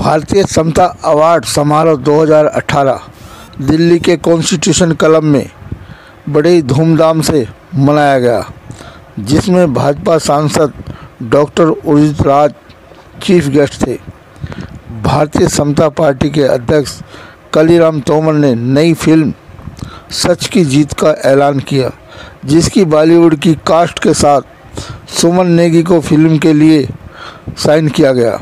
भारतीय समता अवार्ड समारोह 2018 दिल्ली के कॉन्स्टिट्यूशन क्लब में बड़े धूमधाम से मनाया गया, जिसमें भाजपा सांसद doctor Udit Raj chief guest थे। भारतीय समता पार्टी के अध्यक्ष कालीराम तोमर ने नई फिल्म सच की जीत का ऐलान किया, जिसकी बॉलीवुड की कास्ट के साथ सुमन नेगी को फिल्म के लिए साइन किया गया।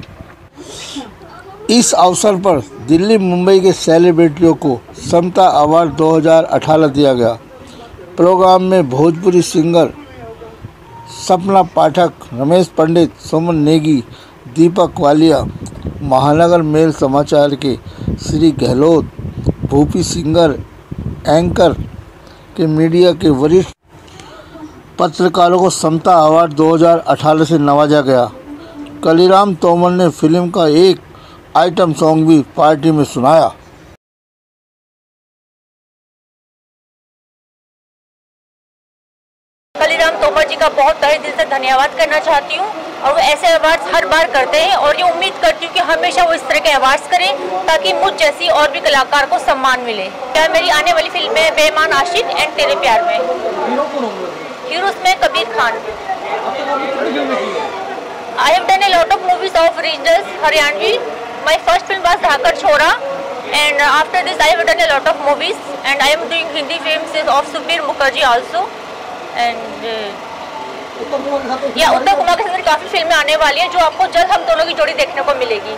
इस अवसर पर दिल्ली मुंबई के सेलिब्रिटियों को समता अवार्ड 2018 दिया गया। प्रोग्राम में भोजपुरी सिंगर सपना पाठक, रमेश पंडित, सुमन नेगी, दीपक वालिया, महानगर मेल समाचार के श्री गहलोत, भूपी सिंगर, एंकर के मीडिया के वरिष्ठ पत्रकारों को समता अवार्ड 2018 से नवाजा गया। कालीराम तोमर ने फिल्म का एक आइटम सॉन्ग भी पार्टी में सुनाया। कालीराम तोमर जी का बहुत तहे दिल से धन्यवाद करना चाहती हूँ, और वो ऐसे अवार्ड्स हर बार करते हैं और ये उम्मीद करती हूँ कि हमेशा वो इस तरह के अवार्ड्स करें ताकि मुझ जैसी और भी कलाकार को सम्मान मिले। क्या मेरी आने वाली फिल्म है बेईमान आशिक एंड तेरे प्यार में। हीरोज में Kabir Khan. I have done a lot of movies of regionals Haryanvi. My first film was Dhakar Chhora, and after this I have done a lot of movies, and I am doing Hindi films of Subir Mukherjee also, and Uttar Kumar के साथ काफ़ी फिल्में आने वाली हैं जो आपको जल्द हम दोनों की जोड़ी देखने को मिलेगी।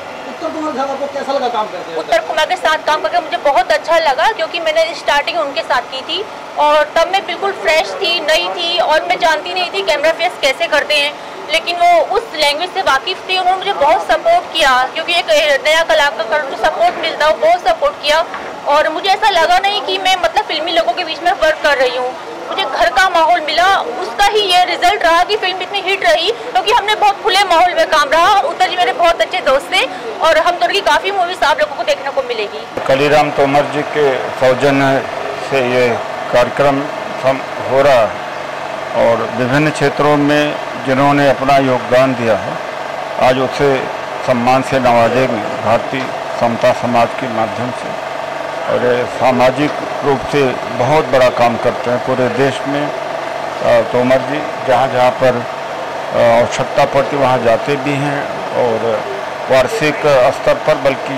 कैसा लगा काम करके? उत्तर कुमार के साथ काम करके मुझे बहुत अच्छा लगा, क्योंकि मैंने स्टार्टिंग उनके साथ की थी और तब मैं बिल्कुल फ्रेश थी, नई थी और मैं जानती नहीं थी कैमरा फेस कैसे करते हैं, लेकिन वो उस लैंग्वेज से वाकिफ़ थी। उन्होंने मुझे बहुत सपोर्ट किया, क्योंकि एक नया कलाकार को सपोर्ट मिलता है, वो बहुत सपोर्ट किया और मुझे ऐसा लगा नहीं कि मैं मतलब फिल्मी लोगों के बीच में वर्क कर रही हूँ। मुझे घर का माहौल मिला, उसका ही ये रिजल्ट रहा कि फिल्म इतनी हिट रही, क्योंकि हमने बहुत खुले माहौल में काम रहा। उत्तर जी मेरे बहुत अच्छे दोस्त थे और हम दोनों की काफ़ी मूवीज आप लोगों को देखने को मिलेगी। कालीराम तोमर जी के सौजन्य से ये कार्यक्रम हो रहा है और विभिन्न क्षेत्रों में जिन्होंने अपना योगदान दिया है आज उसे सम्मान से नवाजेंगे भारतीय समता समाज के माध्यम से। और सामाजिक रूप से बहुत बड़ा काम करते हैं पूरे देश में। तोमर जी जहाँ जहाँ पर आवश्यकता पड़ती वहाँ जाते भी हैं और वार्षिक स्तर पर बल्कि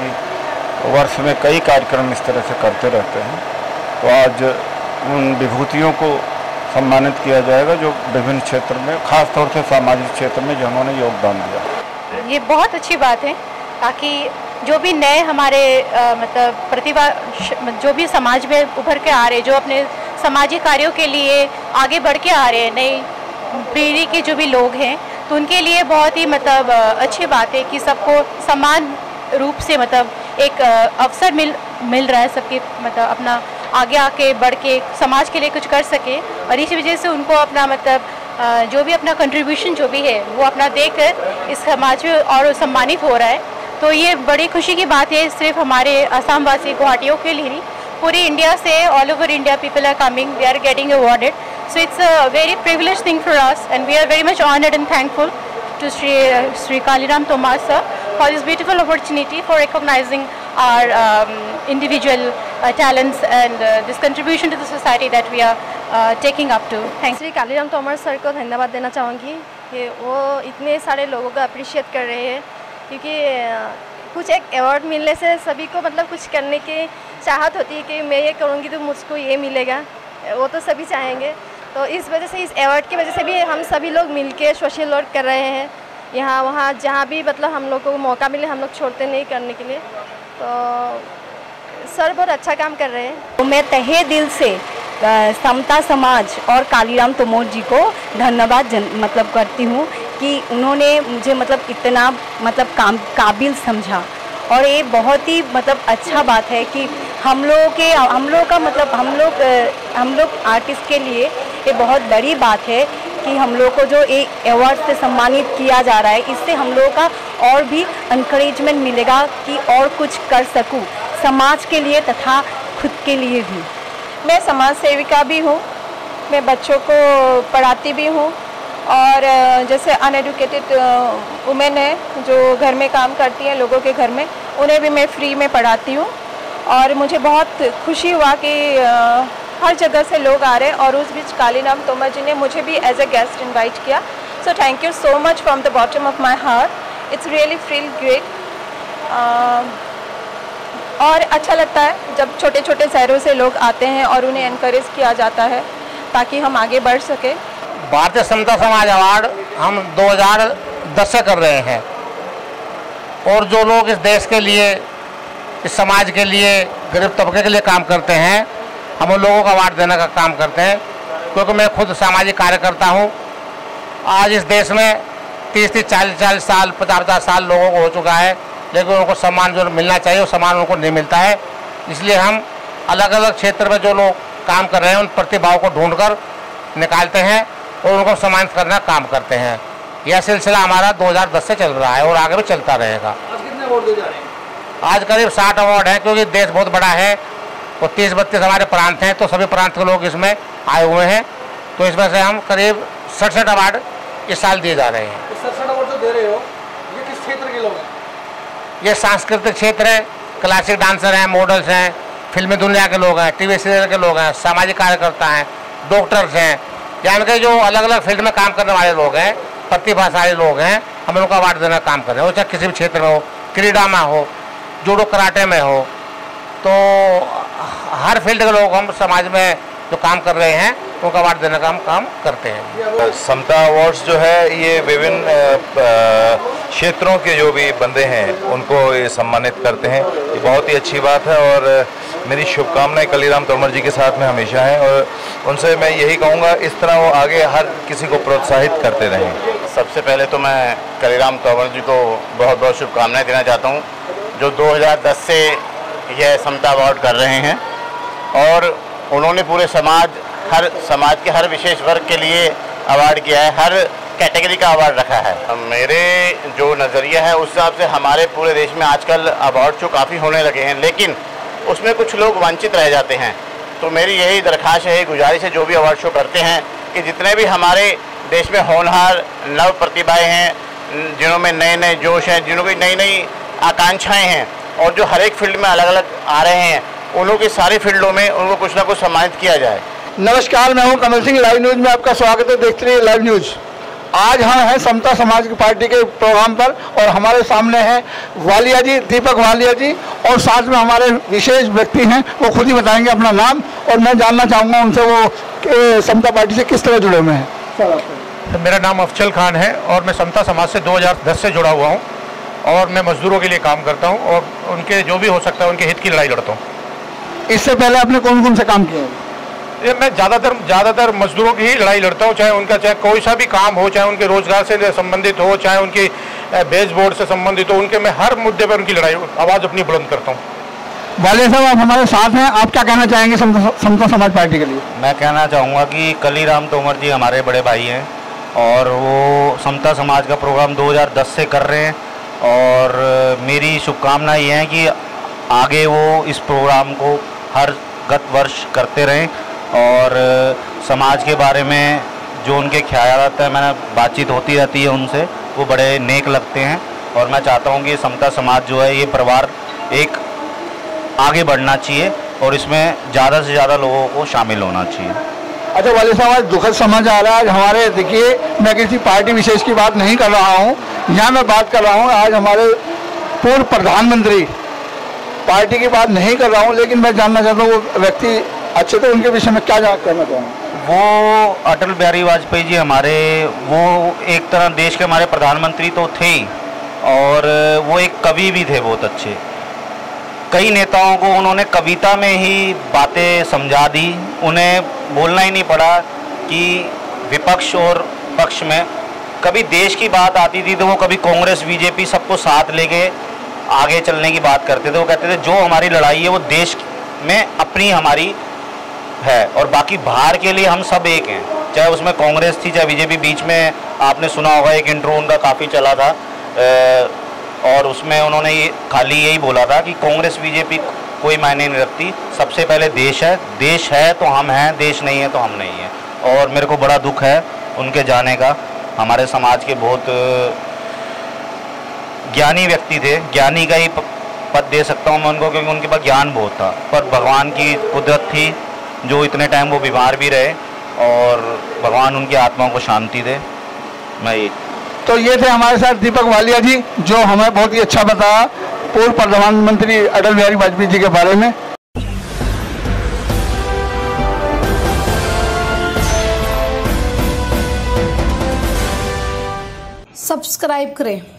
वर्ष में कई कार्यक्रम इस तरह से करते रहते हैं। तो आज उन विभूतियों को सम्मानित किया जाएगा जो विभिन्न क्षेत्र में, खास तौर से सामाजिक क्षेत्र में जिन्होंने योगदान दिया। ये बहुत अच्छी बात है, ताकि जो भी नए हमारे मतलब प्रतिभा जो भी समाज में उभर के आ रहे, जो अपने सामाजिक कार्यों के लिए आगे बढ़ के आ रहे हैं, नई पीढ़ी के जो भी लोग हैं, तो उनके लिए बहुत ही मतलब अच्छी बात है कि सबको समान रूप से मतलब एक अवसर मिल रहा है सबके, मतलब अपना आगे आके बढ़ के समाज के लिए कुछ कर सके। और इसी वजह से उनको अपना मतलब जो भी अपना कंट्रीब्यूशन जो भी है वो अपना देकर इस समाज में और सम्मानित हो रहा है। तो ये बड़ी खुशी की बात है, सिर्फ हमारे असम वासी गुवाहाटियों के लिए नहीं, पूरी इंडिया से all over India people are coming, they are getting awarded. So it's a very privilege thing for us and we are very much honoured and thankful to Sri Kaliram Tомar sir for this beautiful opportunity for recognizing our individual talents and this contribution to the society that we are taking up to. Thanks. Shri Kaliram Tomar sir को धन्यवाद देना चाहूँगी कि वो इतने सारे लोगों को अप्रिशिएट कर रहे हैं, क्योंकि कुछ एक अवार्ड मिलने से सभी को मतलब कुछ करने की चाहत होती है कि मैं ये करूँगी तो मुझको ये मिलेगा, वो तो सभी चाहेंगे। तो इस वजह से, इस अवार्ड की वजह से भी हम सभी लोग मिलके सोशल वर्क कर रहे हैं, यहाँ वहाँ जहाँ भी मतलब हम लोग को मौका मिले हम लोग छोड़ते नहीं करने के लिए। तो सर बहुत अच्छा काम कर रहे हैं। तो मैं तहे दिल से समता समाज और कालीराम तोमर जी को धन्यवाद मतलब करती हूँ कि उन्होंने मुझे मतलब इतना मतलब काबिल समझा। और ये बहुत ही मतलब अच्छा बात है कि हम लोग का मतलब हम लोग आर्टिस्ट के लिए ये बहुत बड़ी बात है कि हम लोग को जो एक अवार्ड से सम्मानित किया जा रहा है, इससे हम लोगों का और भी एनकरेजमेंट मिलेगा कि और कुछ कर सकूं समाज के लिए तथा खुद के लिए भी। मैं समाज सेविका भी हूँ, मैं बच्चों को पढ़ाती भी हूँ और जैसे अनएडुकेटेड वुमेन है जो घर में काम करती हैं लोगों के घर में, उन्हें भी मैं फ्री में पढ़ाती हूँ। और मुझे बहुत खुशी हुआ कि हर जगह से लोग आ रहे हैं और उस बीच कालीराम तोमर जी ने मुझे भी एज ए गेस्ट इनवाइट किया। So thank you so much from the bottom of my heart. It's really feel great. और अच्छा लगता है जब छोटे छोटे शहरों से लोग आते हैं और उन्हें एनकरेज किया जाता है ताकि हम आगे बढ़ सकें। भारतीय समता समाज अवार्ड हम 2010 से कर रहे हैं और जो लोग इस देश के लिए, इस समाज के लिए, गरीब तबके के लिए काम करते हैं, हम उन लोगों को अवार्ड देने का काम करते हैं। क्योंकि मैं खुद सामाजिक कार्यकर्ता हूँ। आज इस देश में 30-30, 40-40 साल, 50-50 साल लोगों को हो चुका है, लेकिन उनको सम्मान जो मिलना चाहिए वो सम्मान उनको नहीं मिलता है। इसलिए हम अलग अलग क्षेत्र में जो लोग काम कर रहे हैं उन प्रतिभाओं को ढूंढकर निकालते हैं और उनको सम्मानित करने का काम करते हैं। यह सिलसिला हमारा 2010 से चल रहा है और आगे भी चलता रहेगा। आज कितने अवार्ड दिए जा रहे हैं? आज करीब 60 अवार्ड हैं, क्योंकि देश बहुत बड़ा है और 30-32 हमारे प्रांत हैं, तो सभी प्रांत के लोग इसमें आए हुए हैं। तो इसमें से हम करीब 67 अवार्ड इस साल दिए जा रहे हैं। 67 अवार्ड जो दे रहे हो, ये किस क्षेत्र के लोग हैं? ये सांस्कृतिक क्षेत्र है, क्लासिक डांसर हैं, मॉडल्स हैं, फिल्मी दुनिया के लोग हैं, टीवी सीरियल के लोग हैं, सामाजिक कार्यकर्ता हैं, डॉक्टर्स हैं, यानी कि जो अलग अलग फील्ड में काम करने वाले लोग हैं, प्रतिभाशाली लोग हैं, हम उनको अवार्ड देने का काम कर रहे हैं। वो चाहे किसी भी क्षेत्र में हो, क्रीडा में हो, जूडो कराटे में हो, तो हर फील्ड के लोग हम समाज में जो काम कर रहे हैं उनको अवार्ड देने का हम काम करते हैं। समता अवार्ड्स जो है ये विभिन्न क्षेत्रों के जो भी बंदे हैं उनको ये सम्मानित करते हैं। ये बहुत ही अच्छी बात है और मेरी शुभकामनाएं कालीराम तोमर जी के साथ में हमेशा हैं और उनसे मैं यही कहूँगा इस तरह वो आगे हर किसी को प्रोत्साहित करते रहें। सबसे पहले तो मैं कालीराम तोमर जी को बहुत बहुत शुभकामनाएं देना चाहता हूँ, जो 2010 से यह समता अवार्ड कर रहे हैं और उन्होंने पूरे समाज के हर विशेष वर्ग के लिए अवार्ड किया है, हर कैटेगरी का अवार्ड रखा है। मेरे जो नज़रिया है उस हिसाब से हमारे पूरे देश में आजकल अवार्ड शो काफ़ी होने लगे हैं, लेकिन उसमें कुछ लोग वंचित रह जाते हैं। तो मेरी यही दरख्वास्त है, गुजारिश है, जो भी अवार्ड शो करते हैं कि जितने भी हमारे देश में होनहार नव प्रतिभाएँ हैं, जिनमें नए नए जोश हैं, जिनों की नई नई आकांक्षाएँ हैं और जो हर एक फील्ड में अलग अलग आ रहे हैं, उन्हों की सारी फील्डों में उनको कुछ ना कुछ सम्मानित किया जाए। नमस्कार, मैं हूं कमल सिंह, लाइव न्यूज में आपका स्वागत है। देखते रहिए लाइव न्यूज। आज हम हैं समता समाज की पार्टी के प्रोग्राम पर और हमारे सामने हैं वालिया जी, दीपक वालिया जी, और साथ में हमारे विशेष व्यक्ति हैं, वो खुद ही बताएंगे अपना नाम और मैं जानना चाहूँगा उनसे वो समता पार्टी से किस तरह जुड़े हुए हैं। सर, मेरा नाम अफजल खान है और मैं समता समाज से 2010 से जुड़ा हुआ हूँ और मैं मजदूरों के लिए काम करता हूँ और उनके जो भी हो सकता है उनके हित की लड़ाई लड़ता हूँ। इससे पहले आपने कौन कौन से काम किए हैं? ये मैं ज़्यादातर मजदूरों की ही लड़ाई लड़ता हूँ, चाहे कोई सा भी काम हो, चाहे उनके रोजगार से संबंधित हो, चाहे उनकी बेस बोर्ड से संबंधित हो, उनके मैं हर मुद्दे पर उनकी लड़ाई आवाज़ अपनी बुलंद करता हूँ। वालिया साहब, आप हमारे साथ हैं, आप क्या कहना चाहेंगे समता समाज पार्टी के लिए? मैं कहना चाहूँगा कि कालीराम तोमर जी हमारे बड़े भाई हैं और वो समता समाज का प्रोग्राम 2010 से कर रहे हैं और मेरी शुभकामना ये है कि आगे वो इस प्रोग्राम को हर गत वर्ष करते रहें और समाज के बारे में जो उनके ख्याल आता है, मैंने बातचीत होती रहती है उनसे, वो बड़े नेक लगते हैं और मैं चाहता हूँ कि समता समाज जो है ये परिवार एक आगे बढ़ना चाहिए और इसमें ज़्यादा से ज़्यादा लोगों को शामिल होना चाहिए। अच्छा वालिया साहब, आज दुखद समझ आ रहा है हमारे, देखिए मैं किसी पार्टी विशेष की बात नहीं कर रहा हूँ, यहाँ मैं बात कर रहा हूँ आज हमारे पूर्व प्रधानमंत्री, पार्टी की बात नहीं कर रहा हूँ, लेकिन मैं जानना चाहता हूँ वो व्यक्ति अच्छे, तो उनके विषय में क्या कहना चाहूँगा? वो अटल बिहारी वाजपेयी जी हमारे, वो एक तरह देश के हमारे प्रधानमंत्री तो थे ही और वो एक कवि भी थे बहुत अच्छे। कई नेताओं को उन्होंने कविता में ही बातें समझा दी, उन्हें बोलना ही नहीं पड़ा कि विपक्ष और पक्ष में कभी देश की बात आती थी तो वो कभी कांग्रेस बीजेपी सबको साथ लेके आगे चलने की बात करते थे। वो कहते थे जो हमारी लड़ाई है वो देश में अपनी हमारी है और बाकी बाहर के लिए हम सब एक हैं, चाहे उसमें कांग्रेस थी चाहे बीजेपी। बीच में आपने सुना होगा एक इंटरव्यू उनका काफ़ी चला था और उसमें उन्होंने ये खाली यही बोला था कि कांग्रेस बीजेपी कोई मायने नहीं रखती, सबसे पहले देश है तो हम हैं, देश नहीं है तो हम नहीं हैं। और मेरे को बड़ा दुख है उनके जाने का। हमारे समाज के बहुत ज्ञानी व्यक्ति थे, ज्ञानी का ही दे सकता हूँ मैं उनको, क्योंकि उनके पास ज्ञान बहुत था, पर भगवान की कुदरत थी जो इतने टाइम वो बीमार भी रहे, और भगवान उनकी आत्मा को शांति दे। मैं तो ये थे हमारे साथ दीपक वालिया जी, जो हमें बहुत ही अच्छा बताया पूर्व प्रधानमंत्री अटल बिहारी वाजपेयी जी के बारे में। सब्सक्राइब करें।